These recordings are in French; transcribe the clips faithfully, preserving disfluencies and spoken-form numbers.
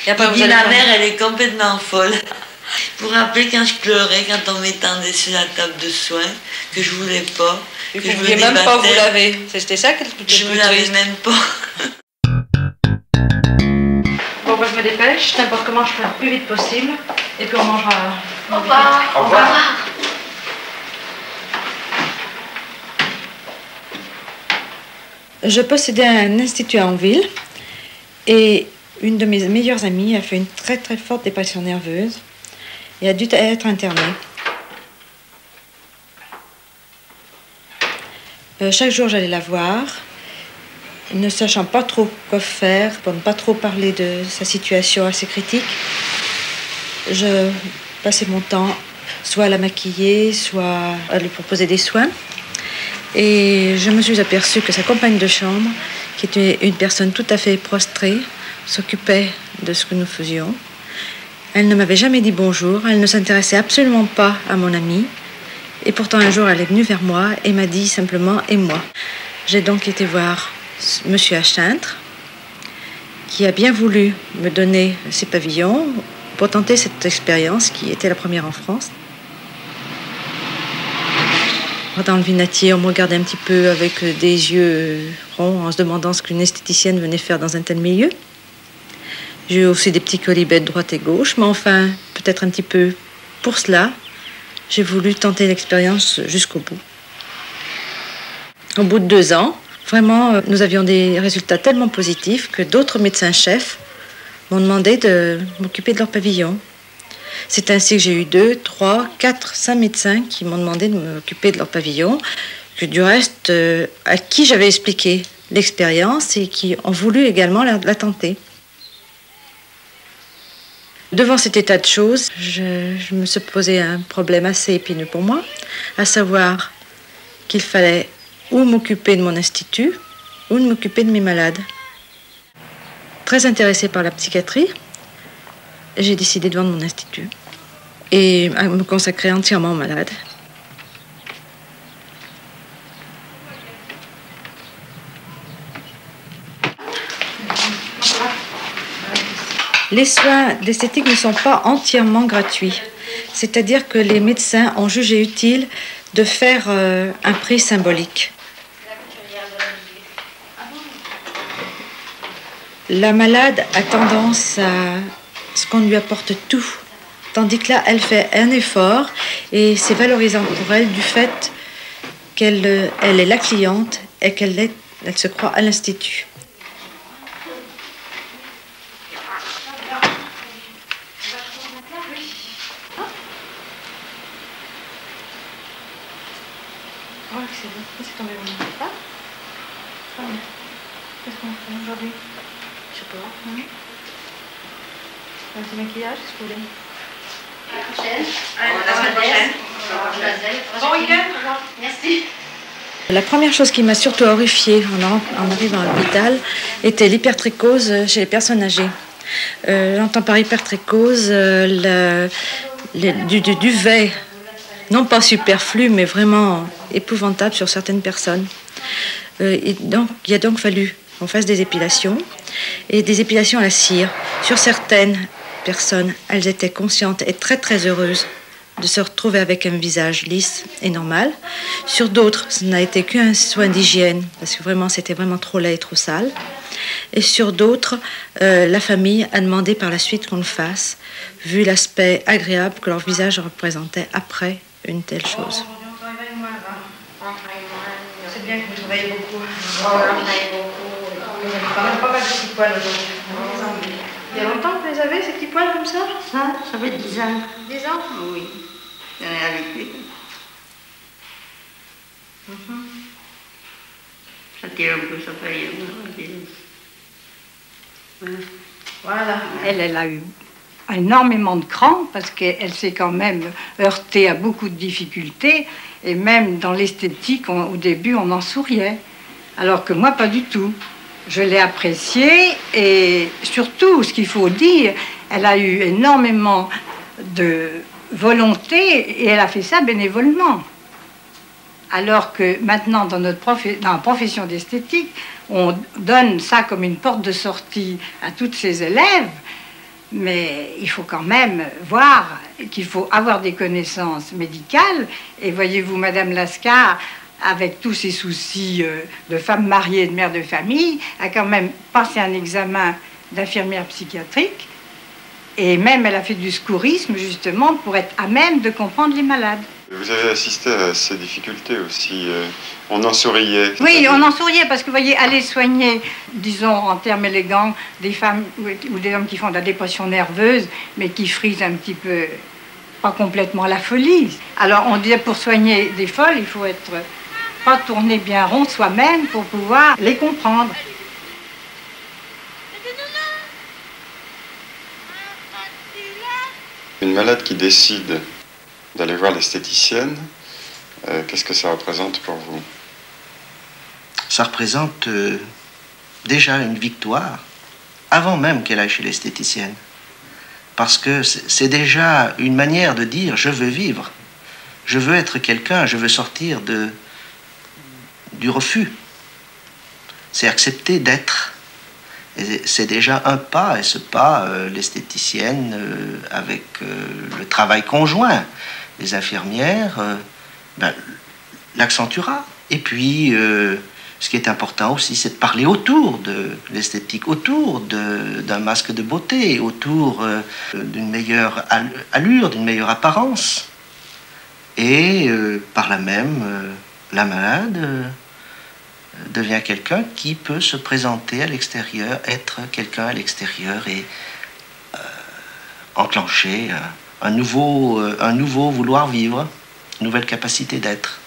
Et après, il vous dit, allez ma faire... mère, elle est complètement folle. Vous vous rappelez quand je pleurais, quand on m'étendait sur la table de soins, que je voulais pas, Et que vous je ne me vouliez même pas vous débattais. laver. C'était ça qui était le plus Je me lavais triste. même pas. Bon, bah, je me dépêche, n'importe comment je ferai le plus vite possible. Et puis on mangera. Au revoir. Au revoir. Je possédais un institut en ville et une de mes meilleures amies a fait une très très forte dépression nerveuse et a dû être internée. Euh, chaque jour j'allais la voir, ne sachant pas trop quoi faire pour ne pas trop parler de sa situation assez critique. Je passais mon temps soit à la maquiller, soit à lui proposer des soins. Et je me suis aperçue que sa compagne de chambre, qui était une personne tout à fait prostrée, s'occupait de ce que nous faisions. Elle ne m'avait jamais dit bonjour, elle ne s'intéressait absolument pas à mon amie. Et pourtant un jour elle est venue vers moi et m'a dit simplement « et moi ». J'ai donc été voir monsieur Achintre, qui a bien voulu me donner ses pavillons pour tenter cette expérience qui était la première en France. Dans le vinatier, on me regardait un petit peu avec des yeux ronds en se demandant ce qu'une esthéticienne venait faire dans un tel milieu. J'ai eu aussi des petits colibets de droite et gauche, mais enfin, peut-être un petit peu pour cela, j'ai voulu tenter l'expérience jusqu'au bout. Au bout de deux ans, vraiment, nous avions des résultats tellement positifs que d'autres médecins-chefs m'ont demandé de m'occuper de leur pavillon. C'est ainsi que j'ai eu deux, trois, quatre, cinq médecins qui m'ont demandé de m'occuper de leur pavillon, que du reste, euh, à qui j'avais expliqué l'expérience et qui ont voulu également la, la tenter. Devant cet état de choses, je, je me suis posé un problème assez épineux pour moi, à savoir qu'il fallait ou m'occuper de mon institut ou de m'occuper de mes malades. Très intéressée par la psychiatrie, j'ai décidé de vendre mon institut et à me consacrer entièrement aux malades. Les soins d'esthétique ne sont pas entièrement gratuits. C'est-à-dire que les médecins ont jugé utile de faire euh, un prix symbolique. La malade a tendance à ce qu'on lui apporte tout, tandis que là, elle fait un effort et c'est valorisant pour elle du fait qu'elle elle est la cliente et qu'elle est, elle se croit à l'institut. Qu'est-ce qu'on fait aujourd'hui? Je sais pas. Hein? Un petit maquillage, qu'est-ce que vous voulez? À la prochaine. Allez, la semaine prochaine. Bon week-end. Merci. La première chose qui m'a surtout horrifiée en, en arrivant à l'hôpital était l'hypertrichose chez les personnes âgées. Euh, J'entends par hypertrichose euh, le, le, du, du duvet, non pas superflu, mais vraiment épouvantable sur certaines personnes. Euh, et donc, il a donc fallu qu'on fasse des épilations, et des épilations à la cire. Sur certaines personnes, elles étaient conscientes et très très heureuses de se retrouver avec un visage lisse et normal. Sur d'autres, ce n'a été qu'un soin d'hygiène, parce que vraiment, c'était vraiment trop laid et trop sale. Et sur d'autres, euh, la famille a demandé par la suite qu'on le fasse, vu l'aspect agréable que leur visage représentait après une telle chose. C'est bien que vous travaillez beaucoup. On travaille beaucoup. Vous avez quand même pas mal de petits poils aujourd'hui. Il y a longtemps que vous les avez, ces petits poils comme ça? Ah, ça fait dix ans. dix ans? Oui. J'en ai l'habitude. Ça tire un peu, ça fait rien. Voilà. Voilà. Elle, elle a eu énormément de cran parce qu'elle s'est quand même heurtée à beaucoup de difficultés et même dans l'esthétique, au début, on en souriait. Alors que moi, pas du tout. Je l'ai appréciée et surtout, ce qu'il faut dire, elle a eu énormément de volonté et elle a fait ça bénévolement. Alors que maintenant, dans, notre prof... dans la profession d'esthétique, on donne ça comme une porte de sortie à toutes ses élèves. Mais il faut quand même voir qu'il faut avoir des connaissances médicales. Et voyez-vous, Madame Lascar, avec tous ses soucis euh, de femme mariée et de mère de famille, a quand même passé un examen d'infirmière psychiatrique. Et même, elle a fait du secourisme, justement, pour être à même de comprendre les malades. Vous avez assisté à ces difficultés aussi. euh, On en souriait. Oui, on en souriait parce que, vous voyez, aller soigner, disons en termes élégants, des femmes ou des hommes qui font de la dépression nerveuse, mais qui frisent un petit peu, pas complètement la folie. Alors, on disait pour soigner des folles, il faut être pas tourner bien rond soi-même pour pouvoir les comprendre. Une malade qui décide d'aller voir l'esthéticienne, euh, qu'est-ce que ça représente pour vous? Ça représente euh, déjà une victoire, avant même qu'elle aille chez l'esthéticienne. Parce que c'est déjà une manière de dire « je veux vivre, je veux être quelqu'un, je veux sortir de, du refus ». C'est accepter d'être. C'est déjà un pas, et ce pas, euh, l'esthéticienne, euh, avec euh, le travail conjoint des infirmières, euh, ben, l'accentuera. Et puis, euh, ce qui est important aussi, c'est de parler autour de l'esthétique, autour d'un masque de beauté, autour euh, d'une meilleure allure, d'une meilleure apparence. Et euh, par là même, euh, la malade euh, devient quelqu'un qui peut se présenter à l'extérieur, être quelqu'un à l'extérieur et euh, enclencher euh, un, nouveau, euh, un nouveau vouloir vivre, une nouvelle capacité d'être.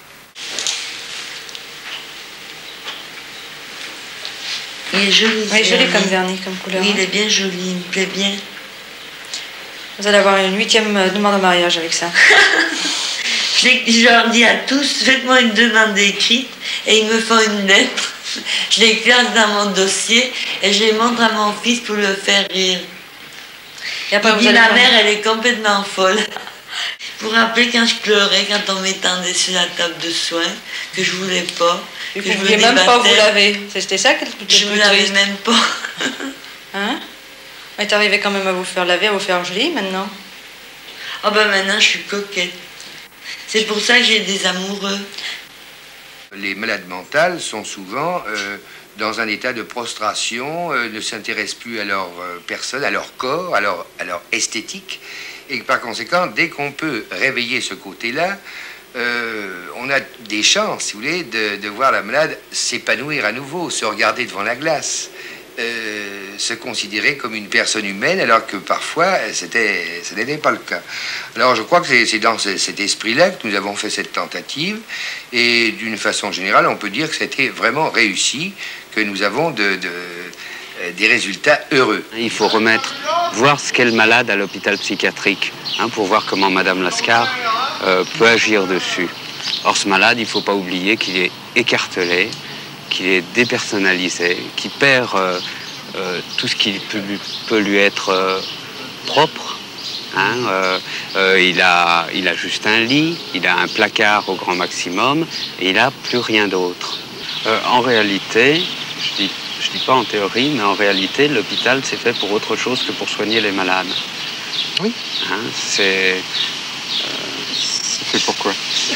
Il est joli. Oui, joli comme vernis, comme couleur. Oui, il est bien joli, il me plaît bien. Vous allez avoir une huitième demande en mariage avec ça. Je leur dis à tous, faites-moi une demande écrite et ils me font une lettre. Je les classe dans mon dossier et je les montre à mon fils pour le faire rire. Et après, il vous dit, allez ma faire... mère, elle est complètement folle. Vous vous rappelez quand je pleurais, quand on m'étendait sur la table de soins, que je voulais pas, Et que vous je ne me vouliez même pas vous débattais. laver. C'était ça qui était Je le me plus lavais triste. même pas. Hein? Mais t'arrivais quand même à vous faire laver, à vous faire jolie maintenant. Ah ben maintenant, je suis coquette. C'est pour ça que j'ai des amoureux. Les malades mentales sont souvent euh, dans un état de prostration, euh, ne s'intéressent plus à leur euh, personne, à leur corps, à leur, à leur esthétique. Et que par conséquent, dès qu'on peut réveiller ce côté-là, euh, on a des chances, si vous voulez, de, de voir la malade s'épanouir à nouveau, se regarder devant la glace, euh, se considérer comme une personne humaine, alors que parfois, c'était, ce n'était pas le cas. Alors je crois que c'est dans ce, cet esprit-là que nous avons fait cette tentative, et d'une façon générale, on peut dire que c'était vraiment réussi, que nous avons de, de, euh, des résultats heureux. Il faut remettre, voir ce qu'est le malade à l'hôpital psychiatrique, hein, pour voir comment Madame Lascar euh, peut agir dessus. Or, ce malade, il ne faut pas oublier qu'il est écartelé, qu'il est dépersonnalisé, qu'il perd euh, euh, tout ce qui peut, peut lui être euh, propre. Hein, euh, euh, il, a, il a juste un lit, il a un placard au grand maximum, et il n'a plus rien d'autre. Euh, en réalité, je dis, je dis pas en théorie, mais en réalité, l'hôpital, c'est fait pour autre chose que pour soigner les malades. Oui. Hein, c'est... C'est pourquoi?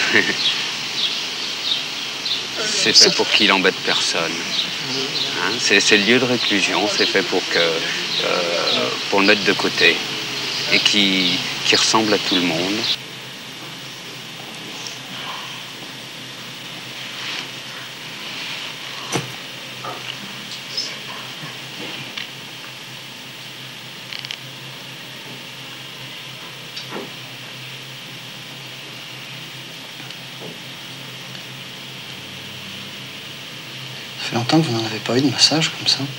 C'est fait pour qu'il embête personne. Hein, c'est le lieu de réclusion, c'est fait pour, que, euh, pour le mettre de côté et qui, qui ressemble à tout le monde. Ça fait longtemps que vous n'en avez pas eu de massage comme ça?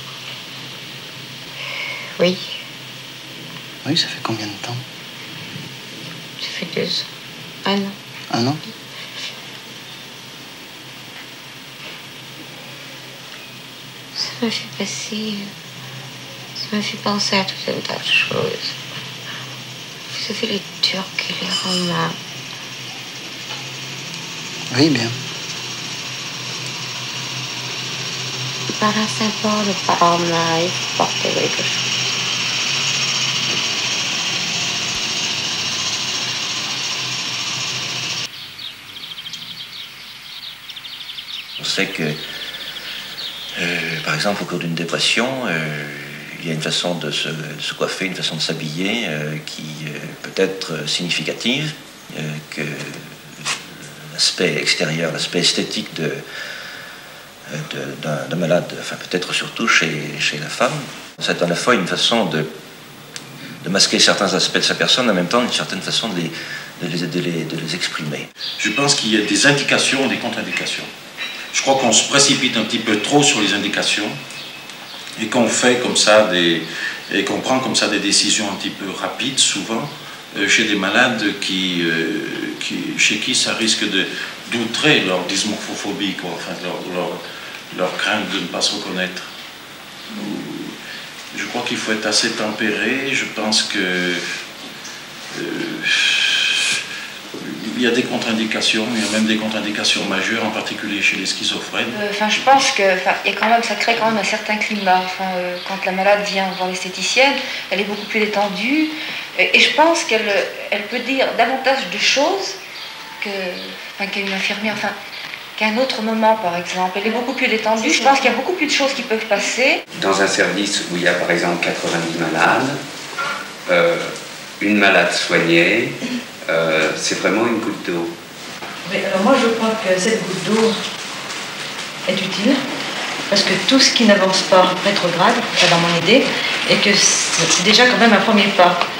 Oui, Oui, ça fait combien de temps? ça fait deux ans. Un an. Un an? Ça me fait passer. Ça me fait penser à tout un tas de choses. Vous savez, les Turcs et les Romains. Oui, bien. Par un symbole, par un main, il faut porter quelque chose. sait que, euh, par exemple, au cours d'une dépression, euh, il y a une façon de se, de se coiffer, une façon de s'habiller euh, qui euh, peut être significative, euh, que l'aspect extérieur, l'aspect esthétique de, de, d'un malade, enfin peut-être surtout chez, chez la femme, c'est à la fois une façon de, de masquer certains aspects de sa personne, en même temps une certaine façon de les, de les, de les, de les exprimer. Je pense qu'il y a des indications et des contre-indications. Je crois qu'on se précipite un petit peu trop sur les indications et qu'on fait comme ça des, et qu'on prend comme ça des décisions un petit peu rapides, souvent, euh, chez des malades qui, euh, qui, chez qui ça risque de d'outrer leur dysmorphophobie, quoi, enfin, leur, leur, leur crainte de ne pas se reconnaître. Je crois qu'il faut être assez tempéré. Je pense que euh, il y a des contre-indications, il y a même des contre-indications majeures, en particulier chez les schizophrènes. Enfin, je pense que, enfin, il y a quand même, ça crée quand même un certain climat. Enfin, euh, quand la malade vient voir l'esthéticienne, elle est beaucoup plus détendue, et, et je pense qu'elle, elle peut dire davantage de choses que, enfin, qu'une infirmière, enfin, qu'à un autre moment, par exemple. Elle est beaucoup plus détendue. Je pense qu'il y a beaucoup plus de choses qui peuvent passer. Dans un service où il y a par exemple quatre-vingt-dix malades, euh, une malade soignée, euh, c'est vraiment une goutte d'eau. Oui, alors moi je crois que cette goutte d'eau est utile, parce que tout ce qui n'avance pas rétrograde, ça dans mon idée, et que c'est déjà quand même un premier pas.